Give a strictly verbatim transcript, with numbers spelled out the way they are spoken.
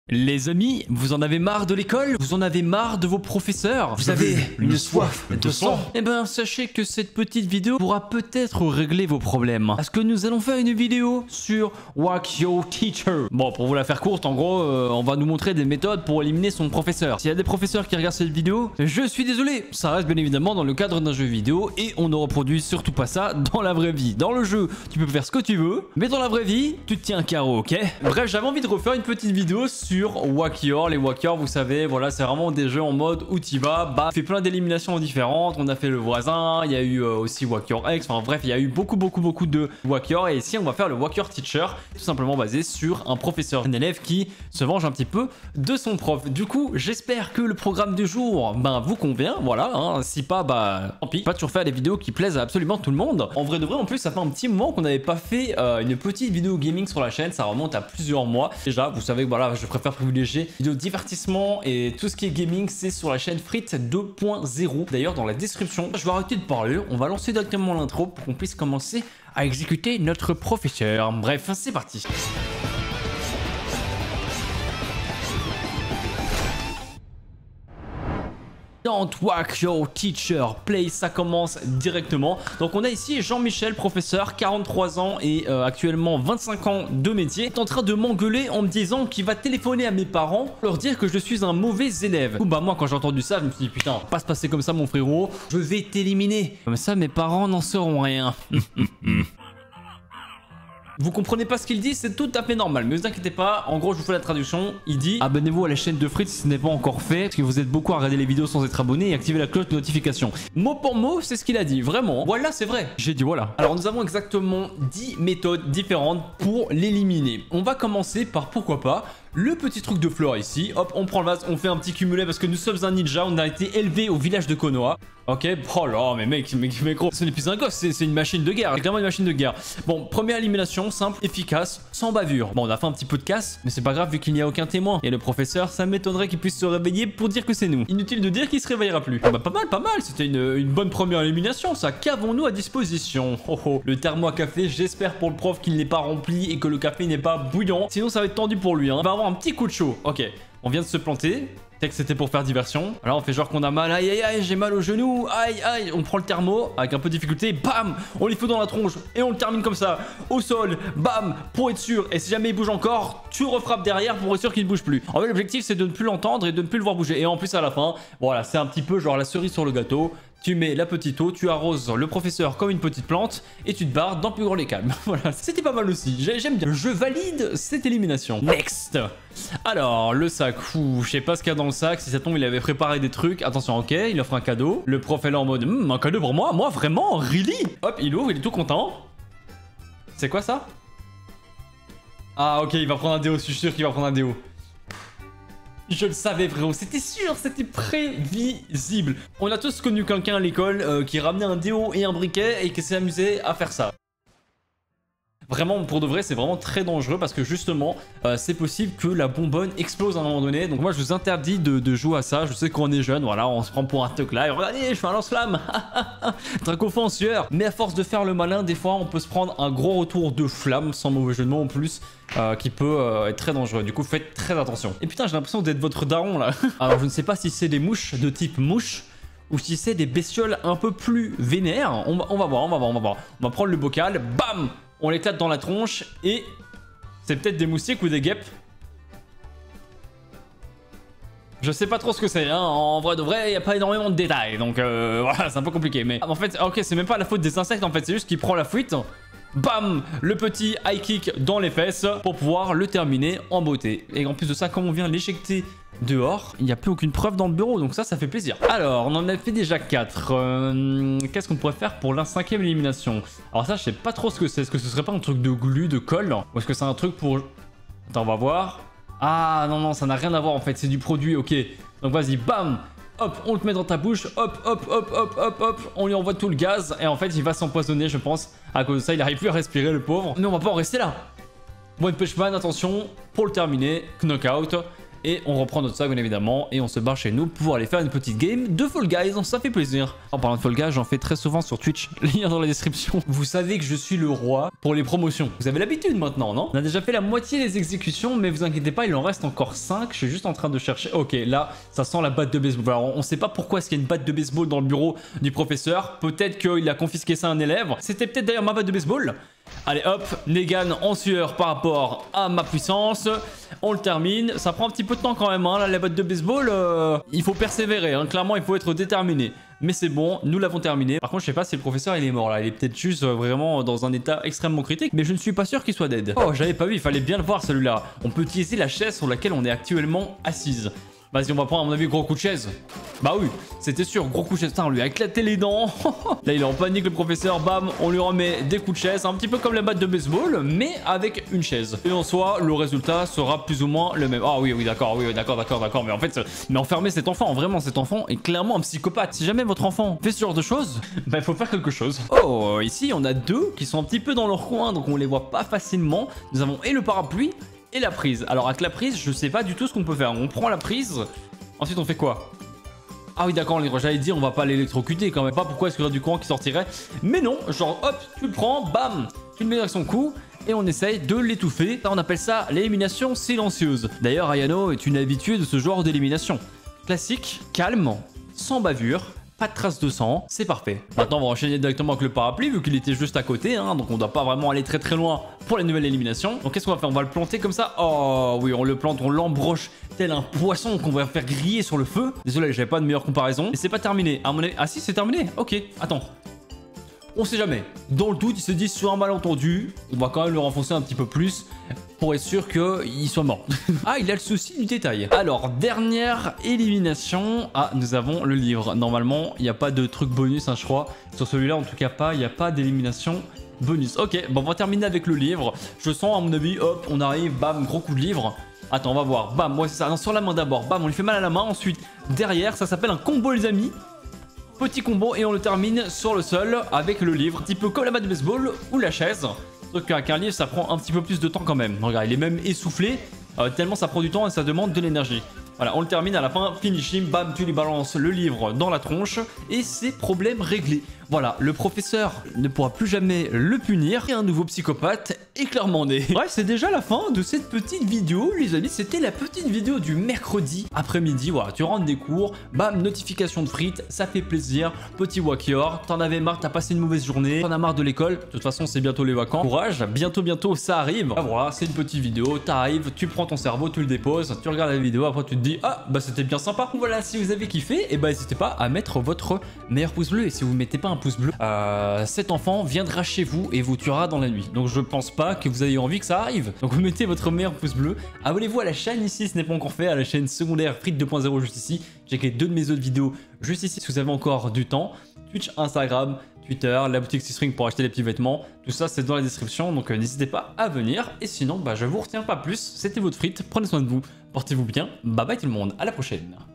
Les amis, vous en avez marre de l'école? Vous en avez marre de vos professeurs? Vous avez une soif de sang? Eh ben, sachez que cette petite vidéo pourra peut-être régler vos problèmes. Parce que nous allons faire une vidéo sur Whack Your Teacher. Bon, pour vous la faire courte, en gros, euh, on va nous montrer des méthodes pour éliminer son professeur. S'il y a des professeurs qui regardent cette vidéo, je suis désolé. Ça reste bien évidemment dans le cadre d'un jeu vidéo et on ne reproduit surtout pas ça dans la vraie vie. Dans le jeu, tu peux faire ce que tu veux, mais dans la vraie vie, tu te tiens un carreau, ok? Bref, j'avais envie de refaire une petite vidéo sur Whack Your. Les Whack Your, vous savez, voilà, c'est vraiment des jeux en mode où tu vas, bah, fait plein d'éliminations différentes. On a fait le voisin, il y a eu euh, aussi Whack Your Ex, enfin bref, il y a eu beaucoup, beaucoup, beaucoup de Whack Your. Et ici, on va faire le Whack Your Teacher, tout simplement basé sur un professeur, un élève qui se venge un petit peu de son prof. Du coup, j'espère que le programme du jour, ben, vous convient, voilà, hein. Si pas, bah, tant pis. Pas toujours faire des vidéos qui plaisent à absolument tout le monde. En vrai de vrai, en plus, ça fait un petit moment qu'on n'avait pas fait euh, une petite vidéo gaming sur la chaîne, ça remonte à plusieurs mois. Déjà, vous savez que voilà, je préfère privilégier vidéo divertissement et tout ce qui est gaming, c'est sur la chaîne Frites deux point zéro. D'ailleurs, dans la description, je vais arrêter de parler, on va lancer directement l'intro pour qu'on puisse commencer à exécuter notre professeur. Bref, c'est parti. Don't Whack Your Teacher Play, ça commence directement. Donc on a ici Jean-Michel, professeur, quarante-trois ans et euh, actuellement vingt-cinq ans de métier, est en train de m'engueuler en me disant qu'il va téléphoner à mes parents pour leur dire que je suis un mauvais élève. Du coup, bah moi quand j'ai entendu ça, je me suis dit putain, pas se passer comme ça mon frérot, je vais t'éliminer. Comme ça mes parents n'en sauront rien. Vous comprenez pas ce qu'il dit, c'est tout à fait normal, mais vous inquiétez pas, en gros je vous fais la traduction, il dit abonnez-vous à la chaîne de Frites si ce n'est pas encore fait, parce que vous êtes beaucoup à regarder les vidéos sans être abonné et activer la cloche de notification. Mot pour mot, c'est ce qu'il a dit, vraiment, voilà c'est vrai, j'ai dit voilà. Alors nous avons exactement dix méthodes différentes pour l'éliminer. On va commencer par pourquoi pas le petit truc de fleurs ici, hop, on prend le vase, on fait un petit cumulé parce que nous sommes un ninja, on a été élevé au village de Konoha. Ok, oh là, mais mec, mec, mec gros, ce n'est plus un gosse, c'est une machine de guerre, c'est clairement une machine de guerre. Bon, première élimination, simple, efficace, sans bavure. Bon, on a fait un petit peu de casse, mais c'est pas grave vu qu'il n'y a aucun témoin. Et le professeur, ça m'étonnerait qu'il puisse se réveiller pour dire que c'est nous. Inutile de dire qu'il se réveillera plus. Bah, pas mal, pas mal, c'était une, une bonne première élimination, ça. Qu'avons-nous à disposition? Oh oh, le thermo à café, j'espère pour le prof qu'il n'est pas rempli et que le café n'est pas bouillant. Sinon, ça va être tendu pour lui, hein. Il va avoir un petit coup de chaud. Ok, on vient de se planter. Que c'était pour faire diversion. Alors on fait genre qu'on a mal, aïe aïe aïe, j'ai mal au genou, aïe aïe, on prend le thermo avec un peu de difficulté, bam, on les fout dans la tronche et on le termine comme ça, au sol, bam, pour être sûr. Et si jamais il bouge encore, tu refrappes derrière pour être sûr qu'il ne bouge plus. En fait l'objectif c'est de ne plus l'entendre et de ne plus le voir bouger. Et en plus à la fin, voilà, c'est un petit peu genre la cerise sur le gâteau. Tu mets la petite eau, tu arroses le professeur comme une petite plante et tu te barres dans plus grand les calmes. Voilà, c'était pas mal aussi, j'aime bien. Je valide cette élimination. Next. Alors, le sac, fou, je sais pas ce qu'il y a dans le sac, si ça tombe il avait préparé des trucs. Attention, ok, il offre un cadeau. Le prof est là en mode, hm, un cadeau pour moi? Moi, vraiment? Really? Hop, il ouvre, il est tout content. C'est quoi ça? Ah, ok, il va prendre un déo, je suis sûr qu'il va prendre un déo. Je le savais frérot, c'était sûr, c'était prévisible. On a tous connu quelqu'un à l'école euh, qui ramenait un déo et un briquet et qui s'est amusé à faire ça. Vraiment, pour de vrai, c'est vraiment très dangereux parce que justement, euh, c'est possible que la bonbonne explose à un moment donné. Donc moi, je vous interdis de, de jouer à ça. Je sais qu'on est jeune, voilà, on se prend pour un tuck là. Et regardez, je fais un lance-flamme. Draco en sueur. Mais à force de faire le malin, des fois, on peut se prendre un gros retour de flamme, sans mauvais jeu de mots en plus. Euh, qui peut euh, être très dangereux, du coup faites très attention. Et putain j'ai l'impression d'être votre daron là. Alors je ne sais pas si c'est des mouches de type mouche ou si c'est des bestioles un peu plus vénères. On va, on va voir, on va voir, on va voir. On va prendre le bocal, bam, on l'éclate dans la tronche et c'est peut-être des moustiques ou des guêpes. Je sais pas trop ce que c'est, hein. En vrai de vrai, il n'y a pas énormément de détails, donc euh, voilà, c'est un peu compliqué. Mais en fait, ok, c'est même pas la faute des insectes, en fait, c'est juste qu'il prend la fuite. Bam, le petit high kick dans les fesses pour pouvoir le terminer en beauté. Et en plus de ça, comme on vient l'éjecter dehors, il n'y a plus aucune preuve dans le bureau, donc ça, ça fait plaisir. Alors, on en a fait déjà quatre. Euh, Qu'est-ce qu'on pourrait faire pour la cinquième élimination? Alors ça, je sais pas trop ce que c'est. Est-ce que ce serait pas un truc de glu, de colle? Ou est-ce que c'est un truc pour... Attends, on va voir. Ah non, non, ça n'a rien à voir en fait, c'est du produit, ok. Donc vas-y, bam. Hop, on le met dans ta bouche, hop, hop, hop, hop, hop, hop, on lui envoie tout le gaz, et en fait, il va s'empoisonner, je pense. À cause de ça, il n'arrive plus à respirer, le pauvre. Mais on va pas en rester là. One Punch Man, attention, pour le terminer, knockout. Et on reprend notre sac bien évidemment et on se barre chez nous pour aller faire une petite game de Fall Guys, ça fait plaisir. En parlant de Fall Guys, j'en fais très souvent sur Twitch, lien dans la description. Vous savez que je suis le roi pour les promotions. Vous avez l'habitude maintenant, non? On a déjà fait la moitié des exécutions, mais vous inquiétez pas, il en reste encore cinq. Je suis juste en train de chercher. Ok, là, ça sent la batte de baseball. Alors, on sait pas pourquoi est-ce qu'il y a une batte de baseball dans le bureau du professeur. Peut-être qu'il a confisqué ça à un élève. C'était peut-être d'ailleurs ma batte de baseball. Allez hop, Negan en sueur par rapport à ma puissance. On le termine. Ça prend un petit peu de temps quand même, hein. Là, la batte de baseball, euh, il faut persévérer, hein. Clairement, il faut être déterminé. Mais c'est bon, nous l'avons terminé. Par contre, je sais pas si le professeur il est mort là. Il est peut-être juste euh, vraiment dans un état extrêmement critique. Mais je ne suis pas sûr qu'il soit dead. Oh, j'avais pas vu, il fallait bien le voir celui-là. On peut utiliser la chaise sur laquelle on est actuellement assise. Vas-y, on va prendre à mon avis gros coup de chaise. Bah oui, c'était sûr, gros coup de chaise. Putain, on lui a éclaté les dents. Là, il est en panique le professeur. Bam, on lui remet des coups de chaise. Un petit peu comme la batte de baseball, mais avec une chaise. Et en soi, le résultat sera plus ou moins le même. Ah oui, oui, d'accord, oui, d'accord, d'accord, d'accord. Mais en fait, mais enfermer cet enfant, vraiment, cet enfant est clairement un psychopathe. Si jamais votre enfant fait ce genre de choses, bah il faut faire quelque chose. Oh, ici, on a deux qui sont un petit peu dans leur coin, donc on les voit pas facilement. Nous avons et le parapluie et la prise. Alors avec la prise, je sais pas du tout ce qu'on peut faire. On prend la prise, ensuite on fait quoi? Ah oui d'accord, j'allais dire on va pas l'électrocuter quand même. Pas pourquoi est-ce qu'il y aurait du courant qui sortirait. Mais non, genre hop, tu le prends, bam, tu le mets avec son cou et on essaye de l'étouffer. On appelle ça l'élimination silencieuse. D'ailleurs Ayano est une habituée de ce genre d'élimination. Classique, calme, sans bavure. Pas de traces de sang, c'est parfait. Maintenant, on va enchaîner directement avec le parapluie, vu qu'il était juste à côté, hein, donc on doit pas vraiment aller très très loin pour la nouvelle élimination. Donc qu'est-ce qu'on va faire? On va le planter comme ça. Oh oui, on le plante, on l'embroche tel un poisson qu'on va faire griller sur le feu. Désolé, j'avais pas de meilleure comparaison. Et c'est pas terminé. À mon avis... Ah si, c'est terminé. Ok, attends. On sait jamais. Dans le doute, il se dit sur un malentendu, on va quand même le renfoncer un petit peu plus pour être sûr qu'il soit mort. Ah, il a le souci du détail. Alors, dernière élimination. Ah, nous avons le livre. Normalement, il n'y a pas de truc bonus, hein, je crois. Sur celui-là, en tout cas pas, il n'y a pas d'élimination bonus. Ok, bon, on va terminer avec le livre. Je sens, à mon avis, hop, on arrive, bam, gros coup de livre. Attends, on va voir. Bam, moi, c'est ça. Non, sur la main d'abord. Bam, on lui fait mal à la main. Ensuite, derrière, ça s'appelle un combo, les amis. Petit combo et on le termine sur le sol avec le livre. Un petit peu comme la batte de baseball ou la chaise. Sauf qu'avec un livre, ça prend un petit peu plus de temps quand même. Regarde, il est même essoufflé. Euh, tellement ça prend du temps et ça demande de l'énergie. Voilà, on le termine à la fin. Finishing, bam, tu lui balances le livre dans la tronche. Et c'est problème réglé. Voilà, le professeur ne pourra plus jamais le punir. Et un nouveau psychopathe est clairement né. Bref, c'est déjà la fin de cette petite vidéo, les amis. C'était la petite vidéo du mercredi après-midi. Voilà, tu rentres des cours, bam, notification de frites, ça fait plaisir. Petit wakior, t'en avais marre, t'as passé une mauvaise journée, t'en as marre de l'école. De toute façon, c'est bientôt les vacances. Courage, bientôt, bientôt, ça arrive. Ah, voilà, c'est une petite vidéo, t'arrives, tu prends ton cerveau, tu le déposes, tu regardes la vidéo, après tu te dis, ah, bah c'était bien sympa. Voilà, si vous avez kiffé, et bah n'hésitez pas à mettre votre meilleur pouce bleu. Et si vous mettez pas un pouce bleu, euh, cet enfant viendra chez vous et vous tuera dans la nuit. Donc je pense pas que vous ayez envie que ça arrive. Donc vous mettez votre meilleur pouce bleu. Abonnez-vous à la chaîne ici si ce n'est pas encore fait, à la chaîne secondaire Frites deux point zéro juste ici. Checkez deux de mes autres vidéos juste ici si vous avez encore du temps. Twitch, Instagram, Twitter, la boutique Seastring pour acheter des petits vêtements. Tout ça c'est dans la description, donc euh, n'hésitez pas à venir. Et sinon, bah je vous retiens pas plus. C'était votre Frites, prenez soin de vous, portez-vous bien. Bye bye tout le monde, à la prochaine.